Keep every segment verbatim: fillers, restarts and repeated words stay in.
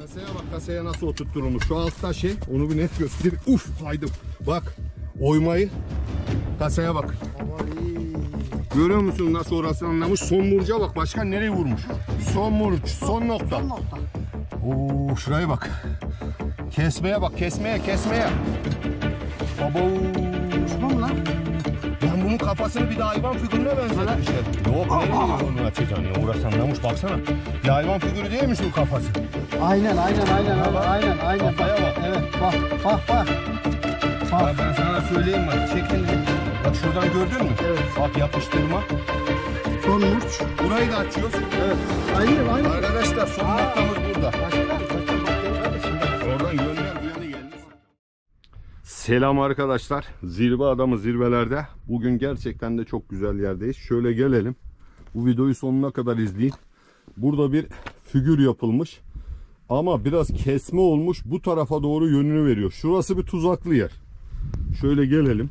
Kasaya bak, kasaya nasıl oturtturulmuş. Şu altta şey, onu bir net göster. Uf, haydım. Bak, oymayı. Kasaya bak. Görüyor musun nasıl orası anlamış? Son murca bak, başkan nereye vurmuş? Son murç, son nokta. Son nokta. Oo, şuraya bak. Kesmeye bak, kesmeye, kesmeye. Baba. Uçma mı lan? Ben bunun kafasını bir de hayvan figürüne benzetmişler. Yok, nereye onu açacaksın ya? Orası anlamış, baksana. Bir hayvan figürü değil mi şu kafası? Aynen, aynen, aynen, aynen, aynen, aynen. Kafaya bak. Evet, bak, bak, bak. Bak ben sana söyleyeyim bak, çekin. Bak şuradan gördün mü? Evet. Bak yapıştırma. Son murç. Burayı da açıyoruz. Evet. Aynen, aynen. Arkadaşlar son Aa. noktamız burada. Başkan, başkan, bak gel kardeşim. Oradan gönder bu yana gelmiş. Selam arkadaşlar. Zirve adamı zirvelerde. Bugün gerçekten de çok güzel yerdeyiz. Şöyle gelelim. Bu videoyu sonuna kadar izleyin. Burada bir figür yapılmış. Ama biraz kesme olmuş. Bu tarafa doğru yönünü veriyor. Şurası bir tuzaklı yer. Şöyle gelelim.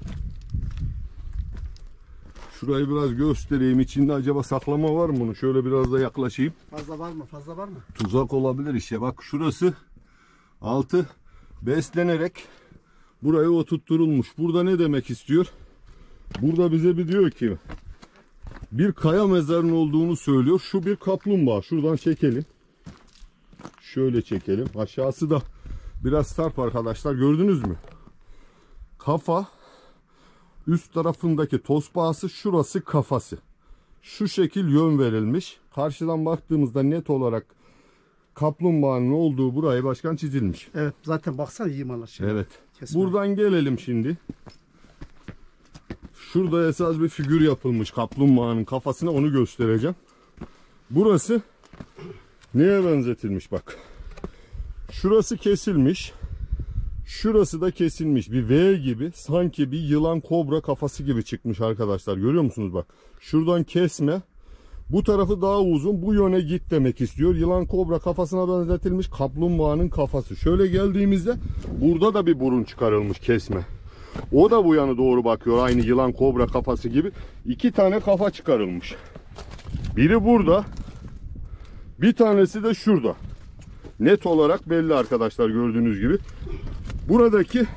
Şurayı biraz göstereyim. İçinde acaba saklama var mı bunu? Şöyle biraz da yaklaşayım. Fazla var mı? Fazla var mı? Tuzak olabilir işte. Bak şurası altı beslenerek buraya oturtturulmuş. Burada ne demek istiyor? Burada bize bir diyor ki bir kaya mezarının olduğunu söylüyor. Şu bir kaplumbağa. Şuradan çekelim. Şöyle çekelim. Aşağısı da biraz sarp arkadaşlar. Gördünüz mü? Kafa, üst tarafındaki tospağısı, şurası kafası. Şu şekil yön verilmiş. Karşıdan baktığımızda net olarak kaplumbağanın olduğu burayı başkan çizilmiş. Evet, zaten baksana yimalar şimdi. Evet. Kesme. Buradan gelelim şimdi. Şurada esas bir figür yapılmış kaplumbağanın kafasına, onu göstereceğim. Burası neye benzetilmiş bak. Şurası kesilmiş. Şurası da kesilmiş. Bir V gibi, sanki bir yılan kobra kafası gibi çıkmış arkadaşlar. Görüyor musunuz bak. Şuradan kesme. Bu tarafı daha uzun. Bu yöne git demek istiyor. Yılan kobra kafasına benzetilmiş kaplumbağanın kafası. Şöyle geldiğimizde burada da bir burun çıkarılmış, kesme. O da bu yana doğru bakıyor. Aynı yılan kobra kafası gibi. İki tane kafa çıkarılmış. Biri burada. Bir tanesi de şurada. Net olarak belli arkadaşlar, gördüğünüz gibi. Buradaki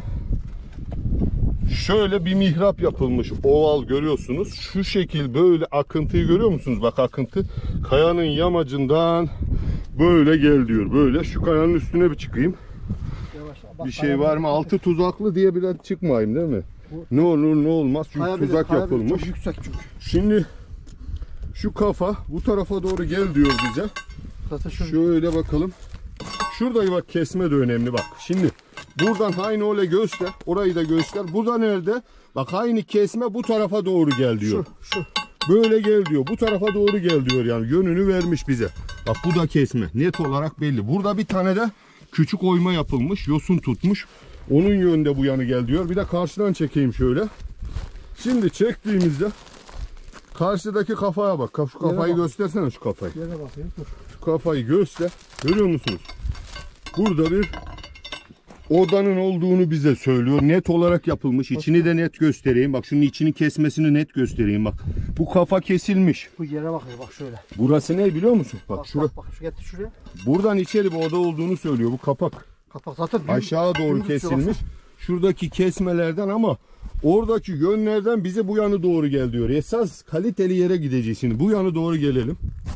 şöyle bir mihrap yapılmış, oval görüyorsunuz. Şu şekil böyle akıntıyı görüyor musunuz? Bak akıntı kayanın yamacından böyle gel diyor. Böyle şu kayanın üstüne bir çıkayım. Yavaş, bak, Bir şey var mı? Altı tuzaklı diye bile çıkmayayım değil mi? Ne olur ne olmaz çünkü Kaya tuzak kaya yapılmış. Çok yüksek çünkü. Şimdi şu kafa bu tarafa doğru gel diyor bize. Zaten şöyle. Şöyle bakalım. Şurada bak, kesme de önemli bak. Şimdi buradan aynı öyle göster. Orayı da göster. Burada nerede? Bak aynı kesme bu tarafa doğru gel diyor. Şu, şu. Böyle gel diyor. Bu tarafa doğru gel diyor yani. Yönünü vermiş bize. Bak bu da kesme. Net olarak belli. Burada bir tane de küçük oyma yapılmış. Yosun tutmuş. Onun yönünde bu yanı gel diyor. Bir de karşıdan çekeyim şöyle. Şimdi çektiğimizde karşıdaki kafaya bak. Şu kafayı göstersene, şu kafayı. Yere bakayım. Dur. Şu kafayı göster. Görüyor musunuz? Burada bir odanın olduğunu bize söylüyor. Net olarak yapılmış. İçini de net göstereyim. Bak şunun içini kesmesini net göstereyim. Bak bu kafa kesilmiş. Bu yere bakıyor bak şöyle. Burası ne biliyor musun? Bak, Bak şura. bak, bak şu getir şuraya. Buradan içeri bir oda olduğunu söylüyor. Bu kapak. Kapak zaten düm, Aşağı doğru dümdüz kesilmiş. Şuradaki kesmelerden ama oradaki yönlerden bize bu yanı doğru gel diyor. Esas kaliteli yere gideceğiz şimdi. Bu yanı doğru gelelim.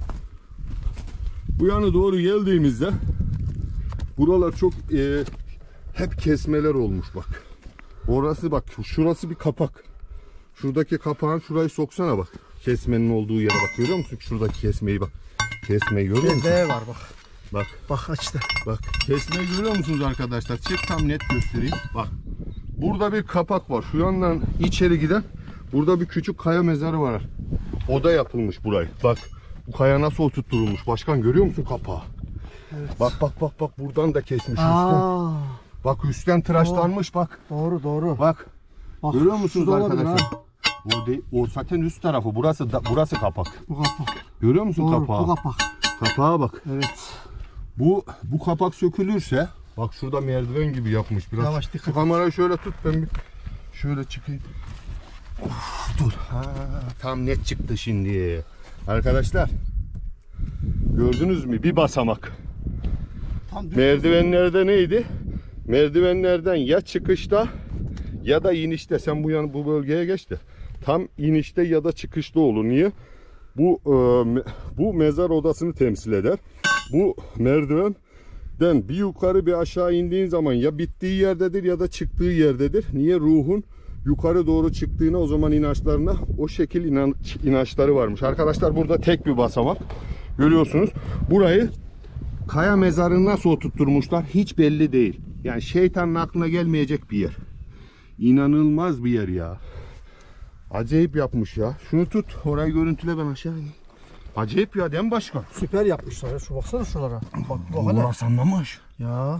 Bu yana doğru geldiğimizde buralar çok e, hep kesmeler olmuş bak. Orası bak, şurası bir kapak. Şuradaki kapağın şurayı soksana bak. Kesmenin olduğu yere bak. Görüyor musun? Şuradaki kesmeyi bak. Kesmeyi görüyor musun? V var bak. Bak. Bak işte. Bak kesmeyi görüyor musunuz arkadaşlar? Çık tam net göstereyim. Bak. Burada bir kapak var. Şu yandan içeri giden burada bir küçük kaya mezarı var. Oda yapılmış burayı. Bak. Bu kaya nasıl oturtulmuş? Başkan görüyor musun kapağı? Evet. Bak bak bak bak, buradan da kesmiş. Aa, Üstten. Bak üstten tıraşlanmış bak. doğru doğru. Bak. Bak, Görüyor musunuz şurada olabilir arkadaşlar? ha. O, değil, o zaten üst tarafı. Burası da, burası kapak. Bu kapak. Görüyor musun Doğru, kapağı? bu kapak. Kapağa bak. Evet. Bu bu kapak sökülürse, bak şurada merdiven gibi yapmış biraz. Yavaş, dikkat Şu kamerayı şöyle tut, ben bir şöyle çıkayım. Of, dur. Ha, tam net çıktı şimdi. Arkadaşlar gördünüz mü? Bir basamak. Tam düz. Merdivenlerde neydi? Merdivenlerden ya çıkışta ya da inişte. Sen bu yan bu bölgeye geç de. Tam inişte ya da çıkışta olur. Niye? Bu e, bu mezar odasını temsil eder. Bu merdivenden bir yukarı bir aşağı indiğin zaman ya bittiği yerdedir ya da çıktığı yerdedir. Niye? Ruhun yukarı doğru çıktığına, o zaman inançlarına o şekil inanç, inançları varmış. Arkadaşlar burada tek bir basamak. Görüyorsunuz. Burayı kaya mezarını nasıl oturtturmuşlar hiç belli değil. Yani şeytanın aklına gelmeyecek bir yer. İnanılmaz bir yer ya. Acayip yapmış ya. Şunu tut. Orayı görüntüle, ben aşağı ineyim. Acayip ya, değil mi başkan? Süper yapmışlar ya. Şu baksana şuralara. Bak bak hele. Burası anlamış. Ya.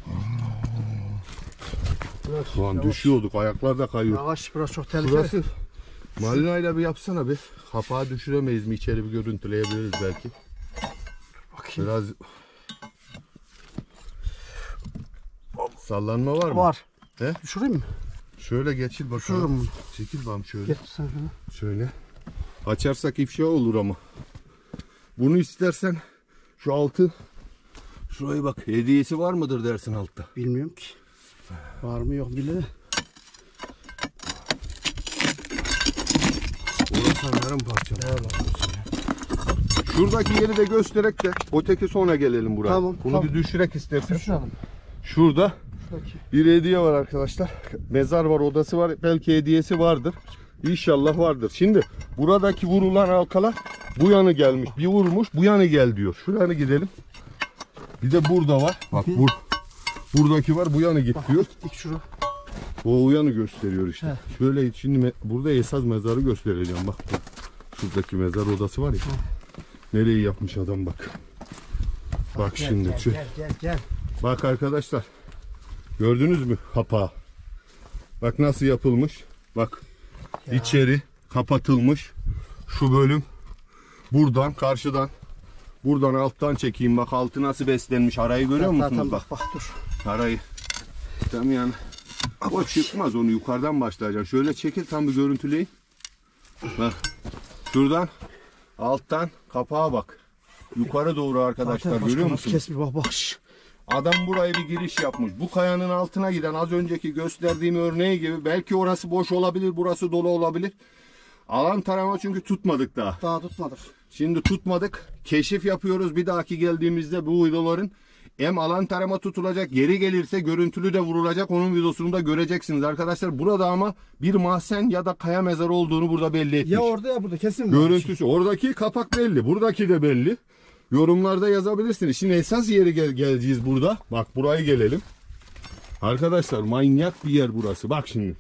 Şu an düşüyorduk. Ayaklar da kayıyor. Yavaş, biraz çok tehlikeli. Burası malinayla bir yapsana bir. Kapağı düşüremeyiz mi? İçeri bir görüntüleyebiliriz belki. Bakayım. Biraz sallanma var mı? Var. He? Düşüreyim mi? Şöyle geçil bakalım. Düşürürüm bunu. Çekil bakalım şöyle. Getir sen şunu. Şöyle. Açarsak ifşa olur ama. Bunu istersen şu altı, şuraya bak, hediyesi var mıdır dersin altta. Bilmiyorum ki. Var mı yok bile. Orası yarım parça. Evet. Şuradaki yeri de göstererek de öteki sonra gelelim buraya. Tamam, Bunu tamam. bir düşürek istersen. Düşürelim. Şurada Şuradaki. bir hediye var arkadaşlar. Mezar var, odası var. Belki hediyesi vardır. İnşallah vardır. Şimdi buradaki vurulan halkalar bu yanı gelmiş. Bir vurmuş, bu yanı gel diyor. Şuranı gidelim. Bir de burada var. Bak bur buradaki var, bu yanı git Bak, diyor. Dik şura. O uyanı gösteriyor işte. He. Şöyle şimdi me burada esas mezarı göstereceğim. Bak şuradaki mezar odası var ya. He. Nereyi yapmış adam bak. Bak Gel, şimdi. Gel şu- gel gel. gel. Bak arkadaşlar. Gördünüz mü kapağı? Bak nasıl yapılmış. Bak. Ya. İçeri kapatılmış. Şu bölüm buradan karşıdan, buradan alttan çekeyim. Bak altı nasıl beslenmiş. Arayı görüyor Tamam, musunuz? tamam, Bak. bak bak dur. Arayı. Tam yani. O çıkmaz, onu yukarıdan başlayacağım. Şöyle çekil, tam bir görüntüleyin. Bak. Şuradan alttan kapağa bak. Yukarı doğru arkadaşlar, Zaten görüyor başka nasıl musunuz? kesmiş bak bak. şş. Adam buraya bir giriş yapmış. Bu kayanın altına giden az önceki gösterdiğim örneği gibi, belki orası boş olabilir, burası dolu olabilir. Alan tarama çünkü tutmadık daha. Daha tutmadık. Şimdi tutmadık. Keşif yapıyoruz. Bir dahaki geldiğimizde bu videoların hem alan tarama tutulacak, geri gelirse görüntülü de vurulacak. Onun videosunu da göreceksiniz arkadaşlar. Burada ama bir mahzen ya da kaya mezarı olduğunu burada belli etmiş. Ya orada ya burada kesin var. Görüntüsü. Oradaki kapak belli. Buradaki de belli. Yorumlarda yazabilirsiniz. Şimdi esas yeri gel geleceğiz burada. Bak buraya gelelim. Arkadaşlar manyak bir yer burası. Bak şimdi.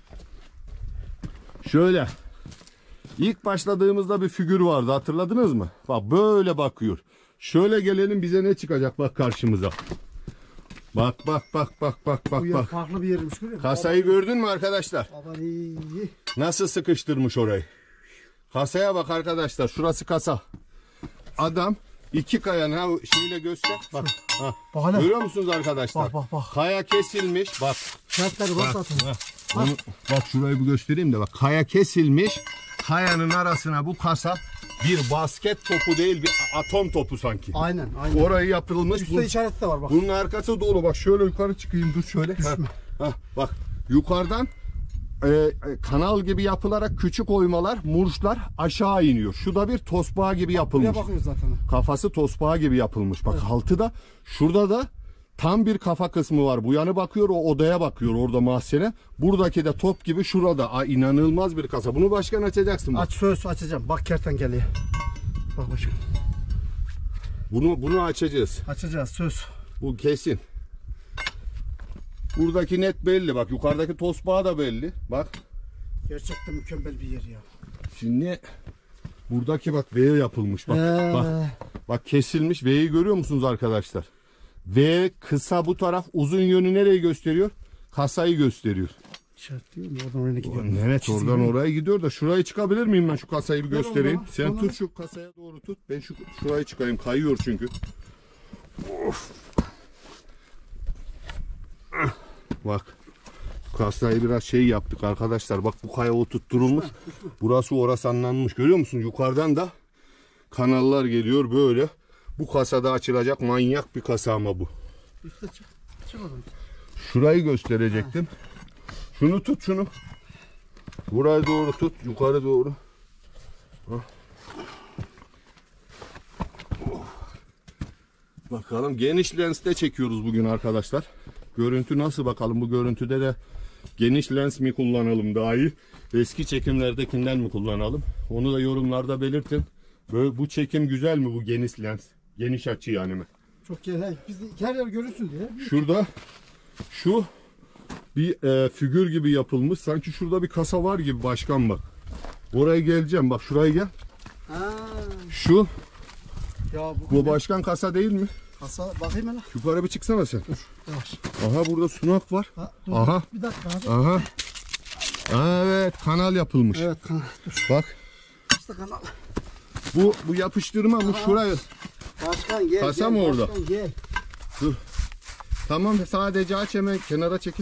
Şöyle. İlk başladığımızda bir figür vardı. Hatırladınız mı? Bak böyle bakıyor. Şöyle gelelim, bize ne çıkacak bak karşımıza. Bak bak bak bak bak bak Bu yer bak. farklı bir yermiş görüyor musun? Kasayı gördün mü arkadaşlar? Aman iyi. iyi. Nasıl sıkıştırmış orayı. Kasaya bak arkadaşlar. Şurası kasa. Adam iki kayanın, ha şeyle göster. Bak. Ha. Bak hele. Görüyor musunuz arkadaşlar? Bak, bak, bak. Kaya kesilmiş. Bak. Şartları bak zaten. Ha. Onu, bak şurayı bir göstereyim de bak. Kaya kesilmiş. Kayanın arasına bu kasa bir basket topu değil, bir atom topu sanki. Aynen aynen. Orayı yapılmış. Üstte Bu- işaret de var bak. bunun arkası dolu. Bak şöyle yukarı çıkayım, dur şöyle. Düşme. Ha, ha, bak yukarıdan e, e, kanal gibi yapılarak küçük oymalar, murçlar aşağı iniyor. Şu da bir tosbağa gibi yapılmış. Buraya bakıyoruz zaten. Kafası tosbağa gibi yapılmış. Bak altı da, şurada da tam bir kafa kısmı var. Bu yanı bakıyor, o odaya bakıyor orada mahzene. Buradaki de top gibi şurada. Aa, inanılmaz bir kasa. Bunu başkan açacaksın. Bak. Aç söz açacağım. Bak kertenkeleye. Bak başkan. Bunu bunu açacağız. Açacağız söz. Bu kesin. Buradaki net belli. Bak yukarıdaki tosbağa da belli. Bak. Gerçekten mükemmel bir yer ya. Şimdi buradaki bak V yapılmış. Bak Ee. bak. Bak kesilmiş. V'yi görüyor musunuz arkadaşlar? V kısa bu taraf, uzun yönü nereyi gösteriyor? Kasayı gösteriyor. İşaret değil mi? Oradan oraya gidiyor. Evet, Çizgi oradan mi? oraya gidiyor da şurayı çıkabilir miyim ben, şu kasayı bir Ver göstereyim. onu, Sen onu. tut, şu kasaya doğru tut. Ben şu şurayı çıkayım. Kayıyor çünkü. Of. Bak. Kasayı biraz şey yaptık arkadaşlar. Bak bu kaya oturtturulmuş. Burası orası anlanmış. Görüyor musun? Yukarıdan da kanallar geliyor böyle. Bu kasada açılacak manyak bir kasa ama bu. Üste çık. Çık oradan. Şurayı gösterecektim. Şunu tut şunu. Buraya doğru tut. Yukarı doğru. Hah. Bakalım geniş lenste çekiyoruz bugün arkadaşlar. Görüntü nasıl bakalım, bu görüntüde de geniş lens mi kullanalım daha iyi, eski çekimlerdekinden mi kullanalım, onu da yorumlarda belirtin. Böyle, bu çekim güzel mi, bu geniş lens, geniş açı yani mi? Çok güzel. Biz her yer görürsün diye. Şurada şu bir e, figür gibi yapılmış, sanki şurada bir kasa var gibi başkan, bak. Oraya geleceğim, bak şuraya gel. Ha. Şu Ya bu, bu başkan kasa değil mi? kasa bakayım hele. Yukarı bir çıksana sen. Dur. Yavaş. Aha burada sunak var. Ha, dur, Aha. Bir dakika abi. Aha. Evet, kanal yapılmış. Evet kanal. Dur. Bak. İşte kanal. Bu bu yapıştırma mı şuraya? Başkan gel. Kasa gel, mı orada? Başkan gel. Dur. Tamam, sadece aç, hemen kenara çekil.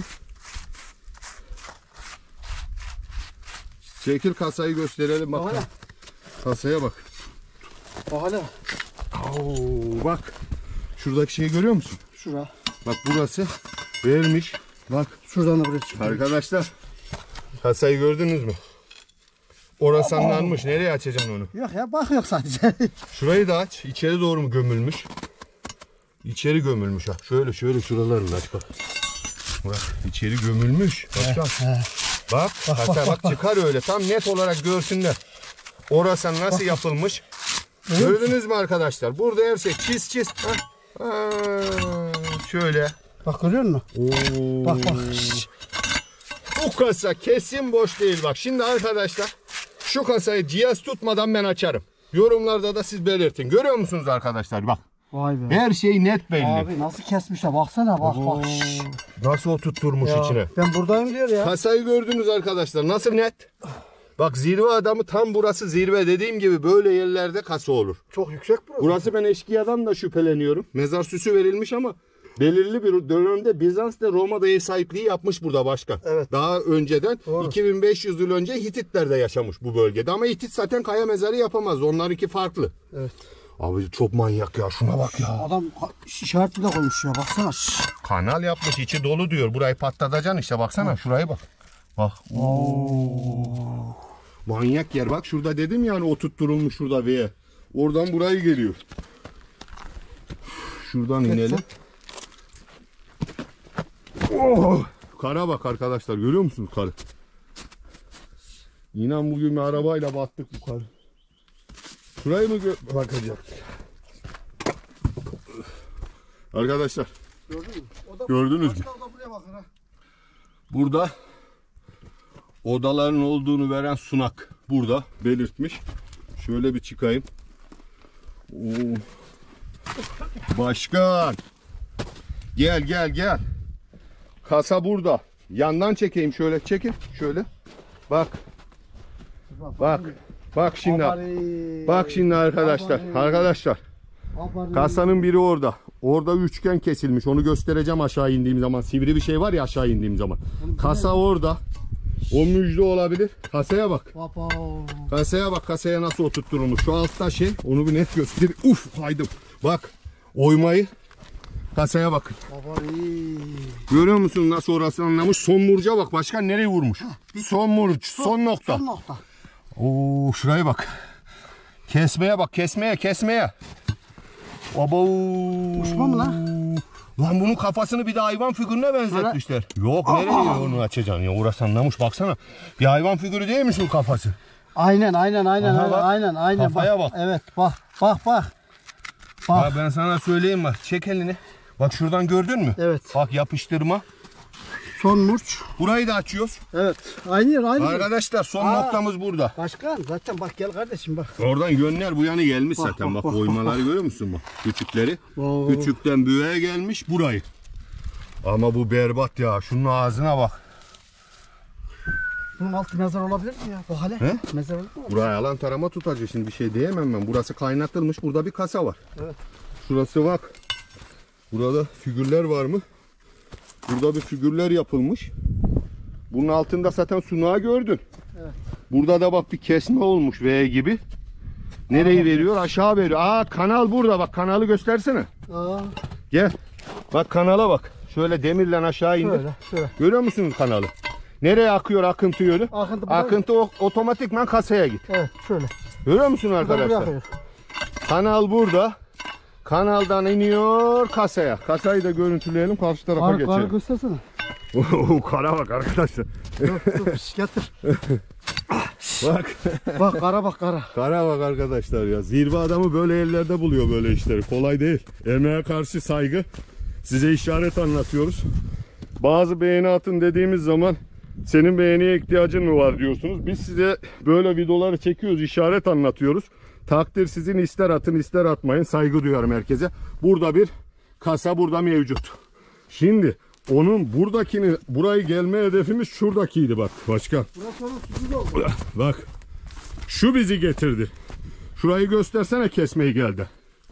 Çekil, kasayı gösterelim bak. Bak hele. Kasaya bak. Bak hele. Oo, bak. Şuradaki şeyi görüyor musun? Şura. Bak burası vermiş. Bak Şuradan da buraya çıkıyor. arkadaşlar. Kasayı gördünüz mü? Orası anlanmış. Nereye açacaksın onu? Yok ya, bak yok sadece. Şurayı da aç. İçeri doğru mu gömülmüş? İçeri gömülmüş ha. Şöyle şöyle şuralarını aç bak. Bak içeri gömülmüş. Başkan. Bak, Bak, bak, bak, bak, bak, bak. çıkar öyle. Tam net olarak görsünler. Orası nasıl yapılmış? Gördünüz mü arkadaşlar? Burada her şey çiz çiz. Hah. Aa, şöyle. Bak görüyor musun? Oo. Bak bak. Bu kasa kesin boş değil bak. Şimdi arkadaşlar şu kasayı cihaz tutmadan ben açarım. Yorumlarda da siz belirtin. Görüyor musunuz arkadaşlar? Bak. Vay be. Her şey net belli. Abi nasıl kesmişler, baksana bak Oo. bak. Nasıl oturtturmuş Ya, içine. ben buradayım diyor ya. Kasayı gördünüz arkadaşlar. Nasıl net? Bak zirve adamı, tam burası zirve. Dediğim gibi böyle yerlerde kasa olur. Çok yüksek burası. Burası, ben eşkıyadan da şüpheleniyorum. Mezar süsü verilmiş ama belirli bir dönemde Bizans ve Roma'da ev sahipliği yapmış burada başkan. Evet. Daha önceden Doğru. iki bin beş yüz yıl önce Hititler de yaşamış bu bölgede. Ama Hitit zaten kaya mezarı yapamaz. Onlarınki farklı. Evet. Abi çok manyak ya. Şuna bak ya. Adam işaret bile koymuş ya, baksana. Şşş. Kanal yapmış, içi dolu diyor. Burayı patlatacaksın işte, baksana şuraya bak. Bak. Oo. Manyak yer bak, şurada dedim yani oturtturulmuş şurada V'ye. Oradan burayı geliyor. Şuradan inelim. Oh. Kara bak arkadaşlar, görüyor musunuz karı? İnan bugün bir arabayla battık bu karı. Şurayı mı bakacak? Arkadaşlar Gördün mü? O da, gördünüz mü? o da buraya bakın ha. Burada odaların olduğunu veren sunak burada belirtmiş. Şöyle bir çıkayım. Oo. Başkan. Gel gel gel. Kasa burada. Yandan çekeyim, şöyle çekil. Şöyle. Bak. Bak. Bak şimdi. Abari. Bak şimdi arkadaşlar. Abari. Arkadaşlar. Abari. Kasanın biri orada. Orada üçgen kesilmiş. Onu göstereceğim aşağı indiğim zaman. Sivri bir şey var ya aşağı indiğim zaman. Kasa orada. O müjde olabilir. Kasaya bak. Baba. Kasaya bak. Kasaya nasıl oturtturulmuş. Şu altta şey. Onu bir net göster. Uf, haydım. Bak. Oymayı. Kasaya bakın. Abari. Görüyor musun nasıl orası anlamış? Son murca bak. Başkan nereye vurmuş? Son murç. Son nokta. Son nokta. Oo, şuraya bak. Kesmeye bak. Kesmeye. Kesmeye. Abo. Uçma mı lan? Lan bunun kafasını bir de hayvan figürüne benzetmişler. Yok, nereye onu açacaksın ya, orası anlamış baksana. Bir hayvan figürü değil mi şu kafası? Aynen aynen aynen Aha, aynen bak. aynen aynen. Kafaya bak. Evet bak bak bak. Ha, ben sana söyleyeyim bak, çek elini. Bak şuradan gördün mü? Evet. Bak yapıştırma. Son murç. Burayı da açıyoruz. Evet. Aynı yer aynı yer. Arkadaşlar son Aa. noktamız burada. Başkan zaten bak, gel kardeşim bak. Oradan yönler bu yana gelmiş Bak, zaten. bak, Bak, bak, oymaları görüyor musun bak? Küçükleri. Oo. Küçükten büyüğe gelmiş burayı. Ama bu berbat ya. Şunun ağzına bak. Bunun altı mezar olabilir mi ya? Bak hele. He? Mezar olur mu? Buraya alan tarama tutacak. Şimdi bir şey diyemem ben. Burası kaynatılmış. Burada bir kasa var. Evet. Şurası bak. Burada figürler var mı? Burada bir figürler yapılmış. Bunun altında zaten sunağı gördün. Evet. Burada da bak bir kesme olmuş V gibi. Nereyi veriyor? Aşağı veriyor. Aa, kanal burada bak. Kanalı göstersene. Aa. Gel. Bak kanala bak. Şöyle demirle aşağı indir. Şöyle, şöyle. Görüyor musunuz kanalı? Nereye akıyor akıntı yönü? Akıntı burada. Akıntı o- otomatikman kasaya git. Evet, şöyle. Görüyor musun Buradan buraya arkadaşlar? akıyor. Kanal burada. Kanaldan iniyor kasaya. Kasayı da görüntüleyelim, karşı tarafa Kar, kar geçelim. göstersene. Oo, kara bak arkadaşlar. Dur, dur, getir. Bak. Bak kara bak kara. Kara bak arkadaşlar ya. Zirve adamı böyle yerlerde buluyor böyle işleri. Kolay değil. Emeğe karşı saygı. Size işaret anlatıyoruz. Bazı beğeni atın dediğimiz zaman senin beğeniye ihtiyacın mı var diyorsunuz. Biz size böyle videoları çekiyoruz, işaret anlatıyoruz. Takdir sizin, ister atın ister atmayın. Saygı duyarım herkese. Burada bir kasa burada mevcut. Şimdi onun buradakini, burayı gelme hedefimiz şuradakiydi bak başkan. Burası onun sürpriz oldu. Bak. Şu bizi getirdi. Şurayı göstersene, kesmeyi geldi.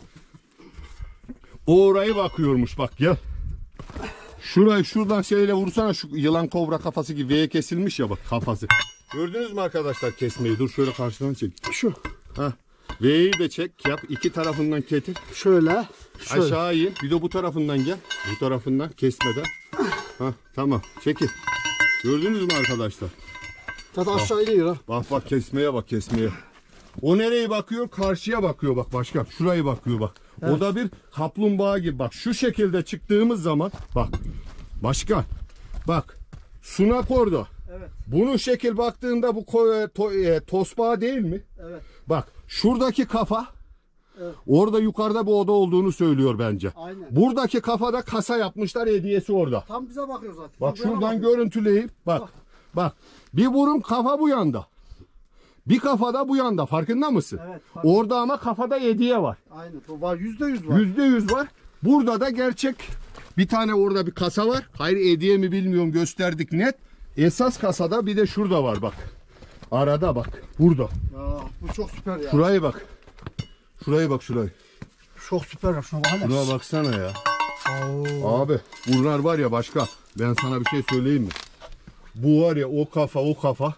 O orayı bakıyormuş bak, gel. Şurayı şuradan şeyle vursana, şu yılan kobra kafası gibi V'ye kesilmiş ya bak kafası. Gördünüz mü arkadaşlar kesmeyi? Dur şöyle karşıdan çek. Şu. Ha. V'yi de çek yap. İki tarafından getir. Şöyle. Şöyle. Aşağı in. Bir de bu tarafından gel. Bu tarafından kesmeden. Ha tamam. Çekil. Gördünüz mü arkadaşlar? Zaten aşağı iniyor ha. Bak bak kesmeye bak kesmeye. O nereye bakıyor? Karşıya bakıyor bak başkan. Şurayı bakıyor bak. Evet. O da bir kaplumbağa gibi. Bak şu şekilde çıktığımız zaman bak. Başkan. Bak. Sunak orada. Evet. Bunun şekil baktığında bu ko- to- e, tosbağa değil mi? Evet. Bak şuradaki kafa. Evet. Orada yukarıda bir oda olduğunu söylüyor bence. Aynen. Buradaki kafada kasa yapmışlar, hediyesi orada. Tam bize bakıyor zaten. Bak Tam buraya şuradan bakıyor. görüntüleyip bak. Bak. Bak. Bir burun kafa bu yanda. Bir kafada bu yanda, farkında mısın? Evet, farkındayım. Orada ama kafada hediye var. Aynen. O var, yüzde yüz var. Yüzde yüz var. Burada da gerçek bir tane orada bir kasa var. Hayır hediye mi bilmiyorum, gösterdik net. Esas kasada bir de şurada var bak. Arada bak. Burada. Ya, bu çok süper ya. Şurayı bak. Şurayı bak şurayı. Çok süper ya. Şuna bak hele. Şuna baksana ya. Oo. Abi bunlar var ya başka. Ben sana bir şey söyleyeyim mi? Bu var ya, o kafa o kafa.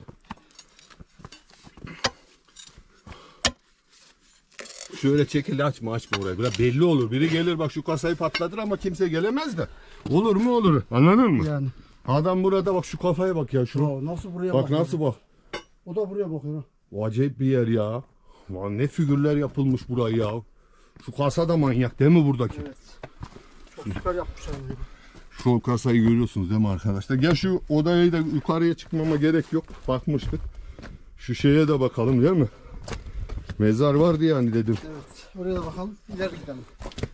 Şöyle çekil, açma açma orayı. Biraz belli olur. Biri gelir bak şu kasayı patlatır ama kimse gelemez de. Olur mu olur. Anladın mı? Yani. Adam burada bak, şu kafaya bak ya. Şunu. Ya, nasıl buraya Bak bakıyor? nasıl bak. O da buraya bakıyor. ha. O acayip bir yer ya. Lan ne figürler yapılmış burayı ya. Şu kasa da manyak değil mi buradaki? Evet. Çok süper yapmışlar. bunu. Şu kasayı görüyorsunuz değil mi arkadaşlar? Gel şu odayı da, yukarıya çıkmama gerek yok. Bakmıştık. Şu şeye de bakalım değil mi? Mezar vardı yani dedim. Evet. Oraya da bakalım. İleri gidelim.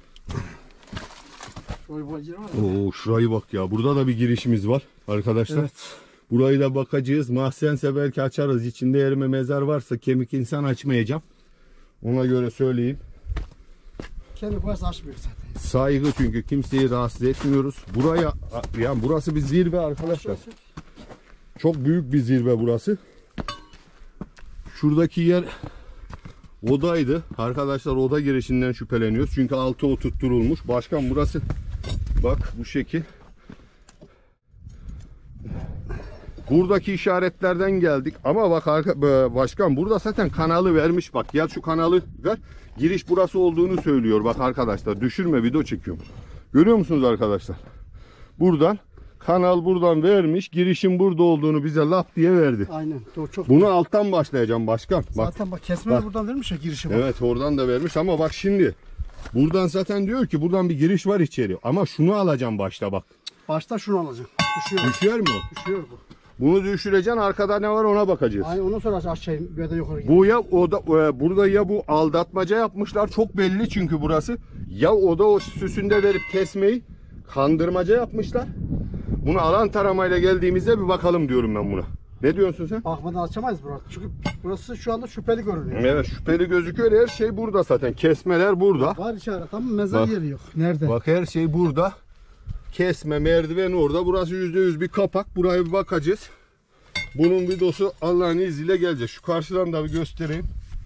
Şöyle bu yer var ya. Oo şurayı bak ya. Burada da bir girişimiz var arkadaşlar. Evet. Burayı da bakacağız. Mahzense belki açarız. İçinde yerime mezar varsa kemik insan açmayacağım. Ona göre söyleyeyim. Kemik varsa açmıyor zaten. Saygı, çünkü kimseyi rahatsız etmiyoruz. Buraya yani burası bir zirve arkadaşlar. Çok büyük bir zirve burası. Şuradaki yer odaydı. Arkadaşlar oda girişinden şüpheleniyoruz. Çünkü altı oturtturulmuş. Başkan burası bak bu şekil. Buradaki işaretlerden geldik. Ama bak arka, başkan burada zaten kanalı vermiş. Bak gel şu kanalı ver. Giriş burası olduğunu söylüyor. Bak arkadaşlar düşürme, video çekiyorum. Görüyor musunuz arkadaşlar? Buradan kanal buradan vermiş. Girişin burada olduğunu bize laf diye verdi. Aynen. Doğru, çok. Bunu alttan başlayacağım başkan. Bak. Zaten bak kesme de Bak. buradan vermiş ya girişi bak. Evet oradan da vermiş ama bak şimdi. Buradan zaten diyor ki buradan bir giriş var içeri. Ama şunu alacağım başta bak. Başta şunu alacağım. Düşüyor. Düşer mi o? Düşüyor bu. Bunu düşüreceksin, arkada ne var ona bakacağız. Aynen, ondan sonra aşağı ya da yukarı gidiyor. Bu ya o da e, burada ya bu aldatmaca yapmışlar, çok belli çünkü burası. Ya o da o süsünde verip kesmeyi kandırmaca yapmışlar. Bunu alan taramayla geldiğimizde bir bakalım diyorum ben buna. Ne diyorsun sen? Bakmadan açamayız burası. Çünkü burası şu anda şüpheli görünüyor. Evet şüpheli gözüküyor, her şey burada zaten. Kesmeler burada. Var işaret ama mezar Bak. yeri yok. Nerede? Bak her şey burada. Kesme, merdiven orada. Burası yüzde yüz bir kapak. Buraya bir bakacağız. Bunun videosu Allah'ın izniyle gelecek. Şu karşıdan da bir göstereyim.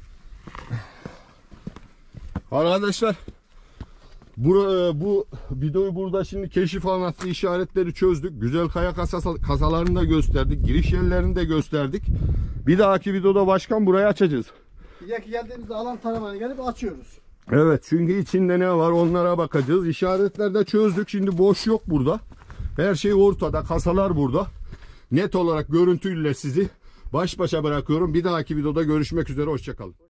Arkadaşlar bu, bu videoyu burada şimdi keşif anlattığı işaretleri çözdük. Güzel kaya kasası, kasalarını da gösterdik. Giriş yerlerini de gösterdik. Bir dahaki videoda başkan burayı açacağız. Bir dahaki geldiğimizde alan taramayla gelip açıyoruz. Evet, çünkü içinde ne var onlara bakacağız. İşaretlerde çözdük. Şimdi boş yok burada. Her şey ortada. Kasalar burada. Net olarak görüntüyle sizi baş başa bırakıyorum. Bir dahaki videoda görüşmek üzere. Hoşça kalın.